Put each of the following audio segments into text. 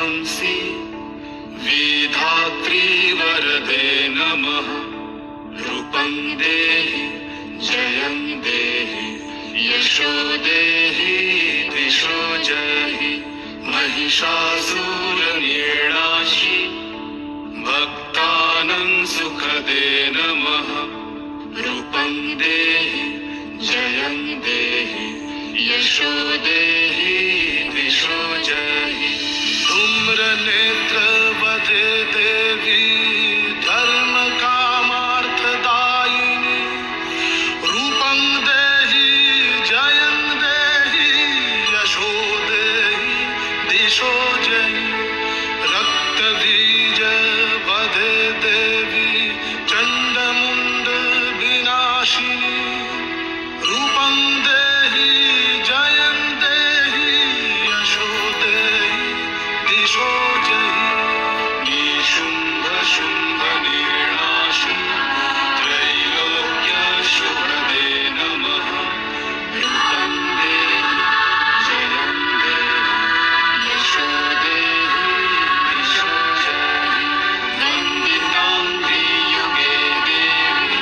विध्वंसी विधात्री वरदे नमः। रूपं देहि जयं देहि यशो देहि दिशो जहि। महिषासुरनिर्णाशि भक्तानां सुखदे नमः। रूपं देहि जयं देहि यशो देहि दिशो जहि। धूम्रनेत्र वदे देवी धर्म कामार्थदायिनी। रूपं देहि जयं देहि यशो देहि दिशो जहि। रक्तबीज वदे देवी चण्डमुण्ड विनाशिनी। रूपं देहि जयं देहि यशो देहि दिशो जहि। निशुम्भ शुम्भ निर्णाशि त्रैलोक्य शुभदे नमः। रूपं देहि जयं देहि यशो देहि दिशो जहि। वन्दितां त्रियुगे देवी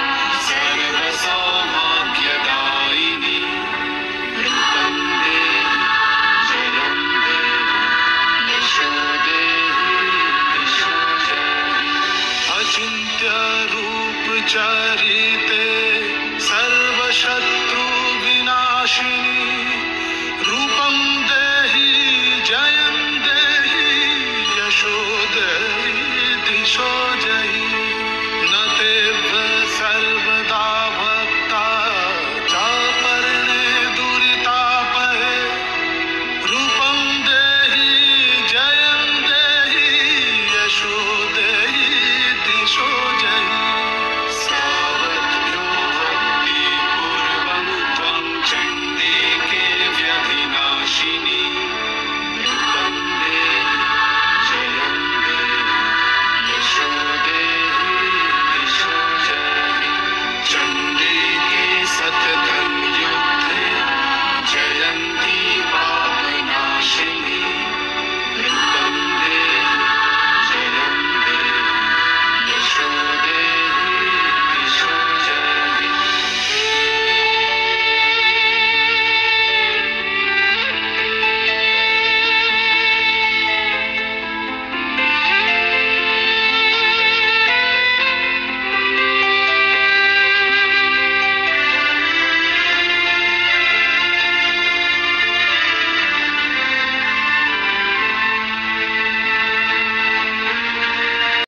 सर्वसौभाग्यदायिनी। रूपं देहि जयं देहि यशो देहि दिशो जहि। अचिन्त्य रूप चरिते